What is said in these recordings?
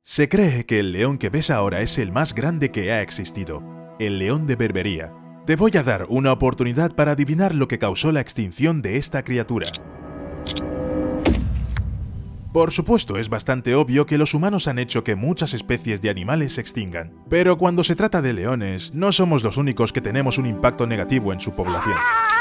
Se cree que el león que ves ahora es el más grande que ha existido, el león de Berbería. Te voy a dar una oportunidad para adivinar lo que causó la extinción de esta criatura. Por supuesto, es bastante obvio que los humanos han hecho que muchas especies de animales se extingan, pero cuando se trata de leones, no somos los únicos que tenemos un impacto negativo en su población.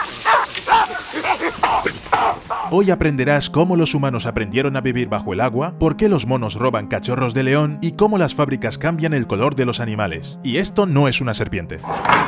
Hoy aprenderás cómo los humanos aprendieron a vivir bajo el agua, por qué los monos roban cachorros de león y cómo las fábricas cambian el color de los animales. Y esto no es una serpiente.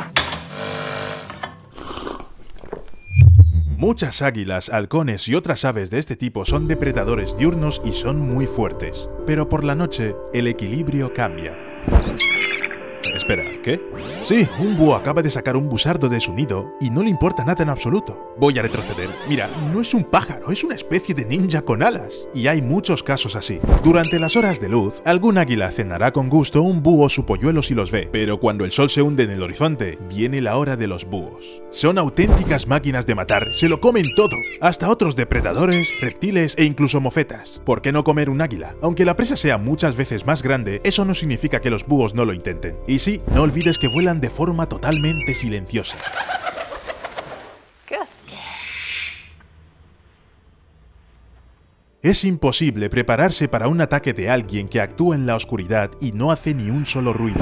Muchas águilas, halcones y otras aves de este tipo son depredadores diurnos y son muy fuertes, pero por la noche el equilibrio cambia. Espera, ¿qué? Sí, un búho acaba de sacar un busardo de su nido y no le importa nada en absoluto. Voy a retroceder. Mira, no es un pájaro, es una especie de ninja con alas. Y hay muchos casos así. Durante las horas de luz, algún águila cenará con gusto un búho su polluelo si los ve, pero cuando el sol se hunde en el horizonte, viene la hora de los búhos. Son auténticas máquinas de matar, se lo comen todo, hasta otros depredadores, reptiles e incluso mofetas. ¿Por qué no comer un águila? Aunque la presa sea muchas veces más grande, eso no significa que los búhos no lo intenten. Y sí, no olvides que vuelan de forma totalmente silenciosa. Es imposible prepararse para un ataque de alguien que actúa en la oscuridad y no hace ni un solo ruido.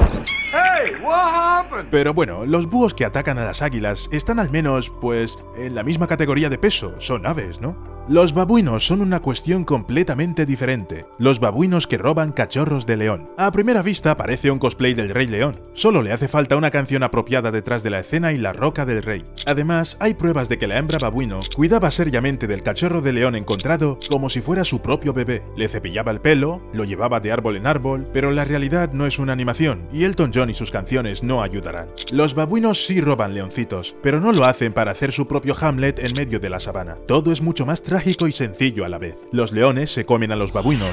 Pero bueno, los búhos que atacan a las águilas están al menos, pues, en la misma categoría de peso, son aves, ¿no? Los babuinos son una cuestión completamente diferente. Los babuinos que roban cachorros de león. A primera vista parece un cosplay del Rey León. Solo le hace falta una canción apropiada detrás de la escena y la roca del rey. Además, hay pruebas de que la hembra babuino cuidaba seriamente del cachorro de león encontrado como si fuera su propio bebé. Le cepillaba el pelo, lo llevaba de árbol en árbol, pero la realidad no es una animación, y Elton John y sus canciones no ayudarán. Los babuinos sí roban leoncitos, pero no lo hacen para hacer su propio Hamlet en medio de la sabana. Todo es mucho más trágico y sencillo a la vez. Los leones se comen a los babuinos.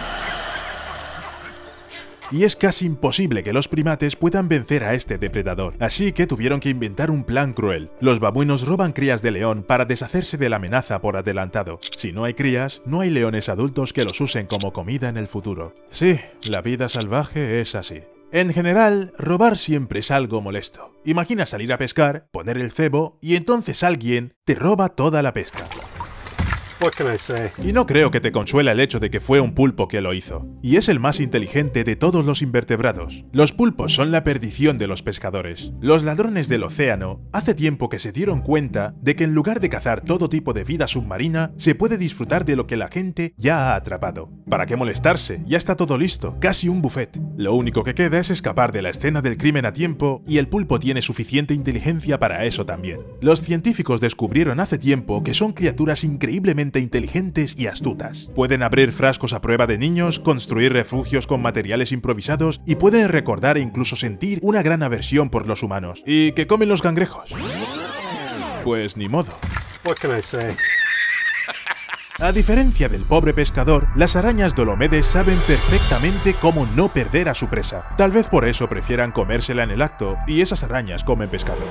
Y es casi imposible que los primates puedan vencer a este depredador, así que tuvieron que inventar un plan cruel. Los babuinos roban crías de león para deshacerse de la amenaza por adelantado. Si no hay crías, no hay leones adultos que los usen como comida en el futuro. Sí, la vida salvaje es así. En general, robar siempre es algo molesto. Imagina salir a pescar, poner el cebo y entonces alguien te roba toda la pesca. Y no creo que te consuela el hecho de que fue un pulpo que lo hizo. Y es el más inteligente de todos los invertebrados. Los pulpos son la perdición de los pescadores. Los ladrones del océano hace tiempo que se dieron cuenta de que en lugar de cazar todo tipo de vida submarina, se puede disfrutar de lo que la gente ya ha atrapado. ¿Para qué molestarse? Ya está todo listo, casi un buffet. Lo único que queda es escapar de la escena del crimen a tiempo, y el pulpo tiene suficiente inteligencia para eso también. Los científicos descubrieron hace tiempo que son criaturas increíblemente inteligentes y astutas. Pueden abrir frascos a prueba de niños, construir refugios con materiales improvisados y pueden recordar e incluso sentir una gran aversión por los humanos. ¿Y que comen los cangrejos? Pues ni modo. A diferencia del pobre pescador, las arañas dolomedes saben perfectamente cómo no perder a su presa. Tal vez por eso prefieran comérsela en el acto, y esas arañas comen pescado.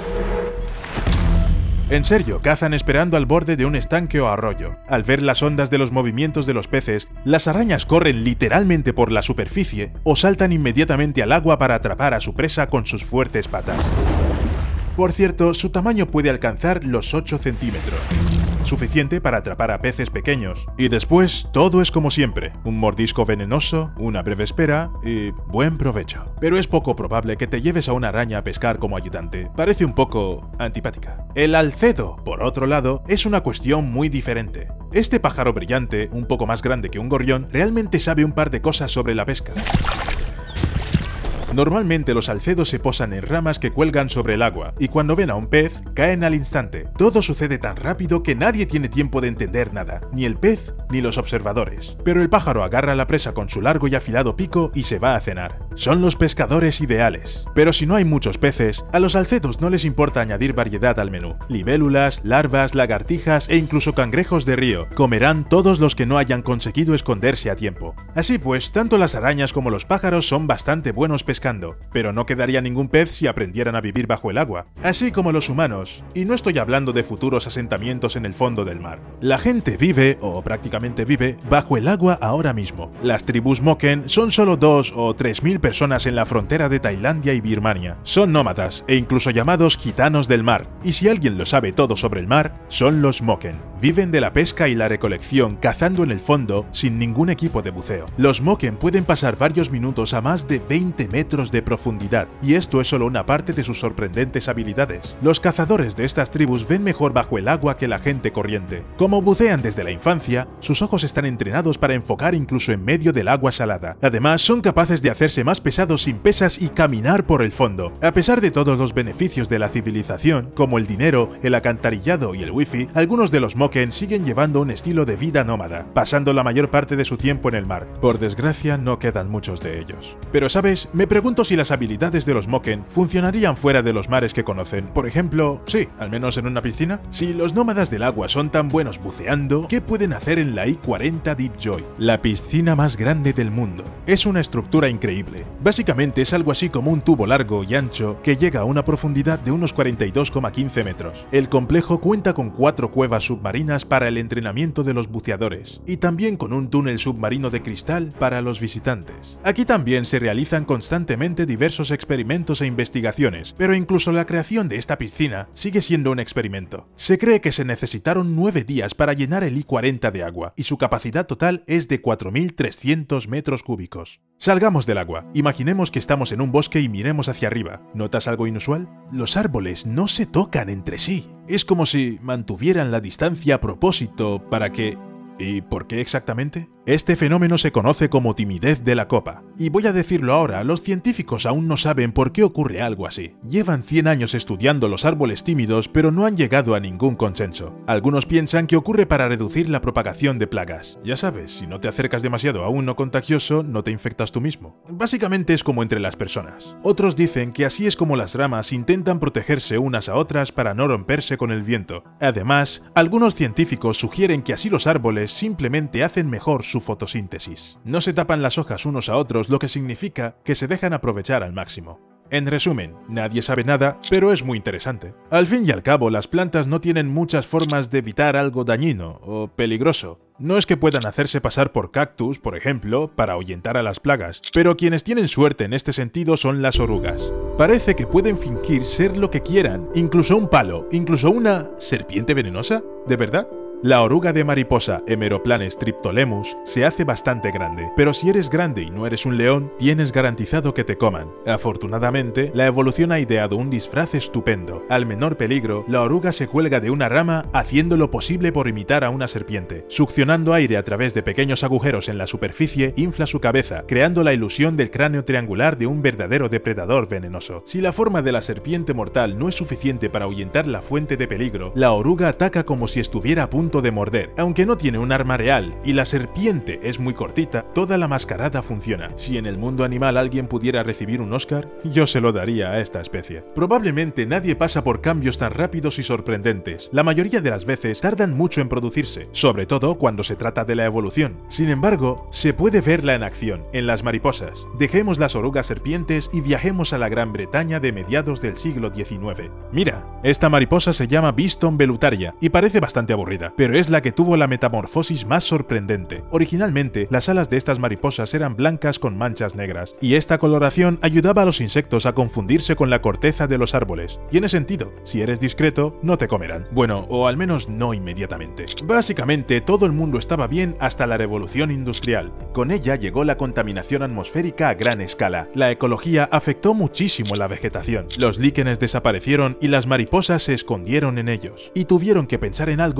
En serio, cazan esperando al borde de un estanque o arroyo. Al ver las ondas de los movimientos de los peces, las arañas corren literalmente por la superficie o saltan inmediatamente al agua para atrapar a su presa con sus fuertes patas. Por cierto, su tamaño puede alcanzar los 8 centímetros. Suficiente para atrapar a peces pequeños. Y después, todo es como siempre. Un mordisco venenoso, una breve espera y buen provecho. Pero es poco probable que te lleves a una araña a pescar como ayudante. Parece un poco antipática. El alcedo, por otro lado, es una cuestión muy diferente. Este pájaro brillante, un poco más grande que un gorrión, realmente sabe un par de cosas sobre la pesca. Normalmente los alcedos se posan en ramas que cuelgan sobre el agua, y cuando ven a un pez, caen al instante. Todo sucede tan rápido que nadie tiene tiempo de entender nada, ni el pez ni los observadores. Pero el pájaro agarra la presa con su largo y afilado pico y se va a cenar. Son los pescadores ideales. Pero si no hay muchos peces, a los alcetos no les importa añadir variedad al menú. Libélulas, larvas, lagartijas e incluso cangrejos de río comerán todos los que no hayan conseguido esconderse a tiempo. Así pues, tanto las arañas como los pájaros son bastante buenos pescando, pero no quedaría ningún pez si aprendieran a vivir bajo el agua, así como los humanos, y no estoy hablando de futuros asentamientos en el fondo del mar. La gente vive, o prácticamente vive, bajo el agua ahora mismo. Las tribus Moken son solo 2 o 3.000 personas en la frontera de Tailandia y Birmania. Son nómadas e incluso llamados gitanos del mar, y si alguien lo sabe todo sobre el mar, son los Moken. Viven de la pesca y la recolección cazando en el fondo sin ningún equipo de buceo. Los Moken pueden pasar varios minutos a más de 20 metros de profundidad, y esto es solo una parte de sus sorprendentes habilidades. Los cazadores de estas tribus ven mejor bajo el agua que la gente corriente. Como bucean desde la infancia, sus ojos están entrenados para enfocar incluso en medio del agua salada. Además, son capaces de hacerse más pesados sin pesas y caminar por el fondo. A pesar de todos los beneficios de la civilización, como el dinero, el alcantarillado y el wifi, algunos de los Moken siguen llevando un estilo de vida nómada, pasando la mayor parte de su tiempo en el mar. Por desgracia, no quedan muchos de ellos. Pero ¿sabes? Me pregunto si las habilidades de los Moken funcionarían fuera de los mares que conocen. Por ejemplo, sí, al menos en una piscina. Si los nómadas del agua son tan buenos buceando, ¿qué pueden hacer en la I-40 Deep Joy? La piscina más grande del mundo. Es una estructura increíble. Básicamente es algo así como un tubo largo y ancho que llega a una profundidad de unos 42,15 metros. El complejo cuenta con 4 cuevas submarinas para el entrenamiento de los buceadores y también con un túnel submarino de cristal para los visitantes. Aquí también se realizan constantemente diversos experimentos e investigaciones, pero incluso la creación de esta piscina sigue siendo un experimento. Se cree que se necesitaron 9 días para llenar el I-40 de agua y su capacidad total es de 4.300 metros cúbicos. Salgamos del agua. Imaginemos que estamos en un bosque y miremos hacia arriba. ¿Notas algo inusual? Los árboles no se tocan entre sí. Es como si mantuvieran la distancia a propósito para que... ¿Y por qué exactamente? Este fenómeno se conoce como timidez de la copa. Y voy a decirlo ahora, los científicos aún no saben por qué ocurre algo así. Llevan 100 años estudiando los árboles tímidos, pero no han llegado a ningún consenso. Algunos piensan que ocurre para reducir la propagación de plagas. Ya sabes, si no te acercas demasiado a uno contagioso, no te infectas tú mismo. Básicamente es como entre las personas. Otros dicen que así es como las ramas intentan protegerse unas a otras para no romperse con el viento. Además, algunos científicos sugieren que así los árboles simplemente hacen mejor su fotosíntesis. No se tapan las hojas unos a otros, lo que significa que se dejan aprovechar al máximo. En resumen, nadie sabe nada, pero es muy interesante. Al fin y al cabo, las plantas no tienen muchas formas de evitar algo dañino o peligroso. No es que puedan hacerse pasar por cactus, por ejemplo, para ahuyentar a las plagas, pero quienes tienen suerte en este sentido son las orugas. Parece que pueden fingir ser lo que quieran, incluso un palo, incluso una serpiente venenosa. ¿De verdad? La oruga de mariposa Hemeroplanes triptolemus se hace bastante grande, pero si eres grande y no eres un león, tienes garantizado que te coman. Afortunadamente, la evolución ha ideado un disfraz estupendo. Al menor peligro, la oruga se cuelga de una rama haciendo lo posible por imitar a una serpiente. Succionando aire a través de pequeños agujeros en la superficie, infla su cabeza, creando la ilusión del cráneo triangular de un verdadero depredador venenoso. Si la forma de la serpiente mortal no es suficiente para ahuyentar la fuente de peligro, la oruga ataca como si estuviera a punto de morder. Aunque no tiene un arma real y la serpiente es muy cortita, toda la mascarada funciona. Si en el mundo animal alguien pudiera recibir un Oscar, yo se lo daría a esta especie. Probablemente nadie pasa por cambios tan rápidos y sorprendentes. La mayoría de las veces tardan mucho en producirse, sobre todo cuando se trata de la evolución. Sin embargo, se puede verla en acción, en las mariposas. Dejemos las orugas serpientes y viajemos a la Gran Bretaña de mediados del siglo XIX. Mira, esta mariposa se llama Biston velutaria y parece bastante aburrida, pero es la que tuvo la metamorfosis más sorprendente. Originalmente, las alas de estas mariposas eran blancas con manchas negras, y esta coloración ayudaba a los insectos a confundirse con la corteza de los árboles. Tiene sentido, si eres discreto, no te comerán. Bueno, o al menos no inmediatamente. Básicamente, todo el mundo estaba bien hasta la revolución industrial. Con ella llegó la contaminación atmosférica a gran escala. La ecología afectó muchísimo la vegetación. Los líquenes desaparecieron y las mariposas se escondieron en ellos, y tuvieron que pensar en algo con bastante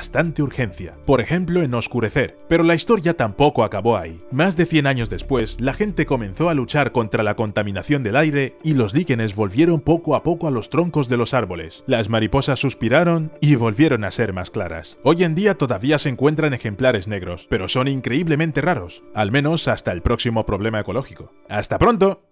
bastante urgencia. Por ejemplo, en oscurecer. Pero la historia tampoco acabó ahí. Más de 100 años después, la gente comenzó a luchar contra la contaminación del aire y los líquenes volvieron poco a poco a los troncos de los árboles. Las mariposas suspiraron y volvieron a ser más claras. Hoy en día todavía se encuentran ejemplares negros, pero son increíblemente raros. Al menos hasta el próximo problema ecológico. ¡Hasta pronto!